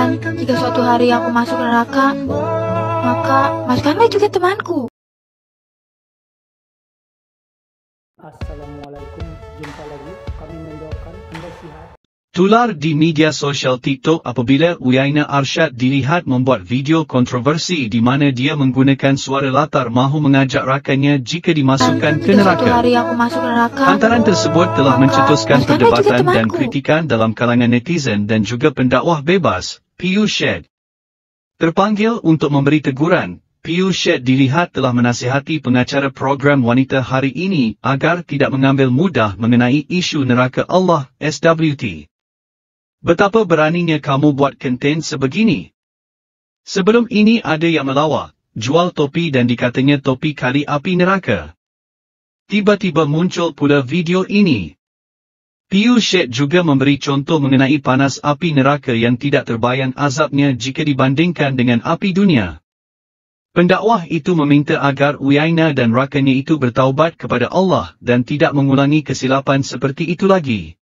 katakan, jika suatu hari aku masuk neraka, maka masukkanlah juga temanku. Assalamualaikum, jumpa lagi. Kami mendoakan Anda sihat. Tular di media sosial TikTok apabila Uyaina Arsyad dilihat membuat video kontroversi di mana dia menggunakan suara latar mahu mengajak rakannya jika dimasukkan ke Jika suatu neraka. hari aku masuk neraka, Hantaran tersebut telah maka mencetuskan masukkanlah juga perdebatan dan temanku. kritikan dalam kalangan netizen dan juga pendakwah bebas, Piyu Syed. Terpanggil untuk memberi teguran, Piyu Syed dilihat telah menasihati pengacara program Wanita Hari Ini agar tidak mengambil mudah mengenai isu neraka Allah, SWT. Betapa beraninya kamu buat konten sebegini? Sebelum ini ada yang melawak, jual topi dan dikatanya topi kali api neraka. Tiba-tiba muncul pula video ini. Piyu Syed juga memberi contoh mengenai panas api neraka yang tidak terbayang azabnya jika dibandingkan dengan api dunia. Pendakwah itu meminta agar Uyaina dan rakannya itu bertaubat kepada Allah dan tidak mengulangi kesilapan seperti itu lagi.